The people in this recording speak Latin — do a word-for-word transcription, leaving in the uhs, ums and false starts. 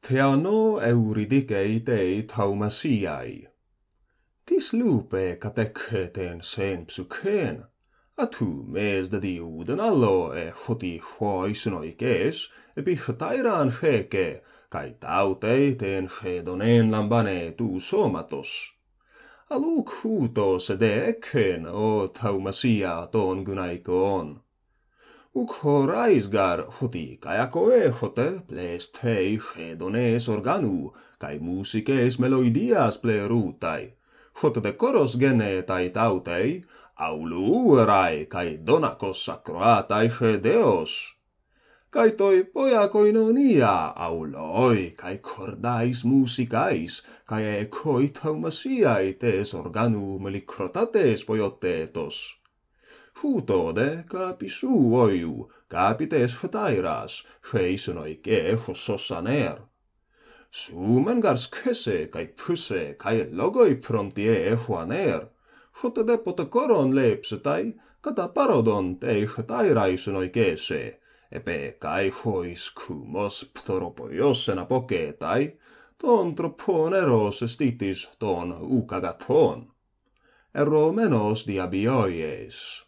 Theano Euridike dei taumasiai. Tis lupe catecheten sen psychen, a tu mes de diuden allo e hoti hoisunoikes, e bifetairan feke, kai tautei ten fedonen lambane tu somatos. Aluk hutos de echen o taumasia ton gunaikon. Uk horaisgar hoti kajako ehote plestei fedones organu, kai musikes melodias plerutai. Hot de koros gene tai tautei, aulu uerai kai donakos sacroatai fedeos. Kai toi poja koinonia auloi kai cordais musicais, kai e koi taumasiai tes organu melikrotates pojotetos. Hutode kapisu oiu, kapites fetairas, feisunoike hossosaner. Sumen gars kese kai pyse kai logoi prontie huaner. Hutode potokoron lepsetai, kata parodon tei fetairaisunoikese, epe kai fois kumos ptoropoiosena poketai, ton troponeros estitis ton ukagaton. Eromenos diabioies.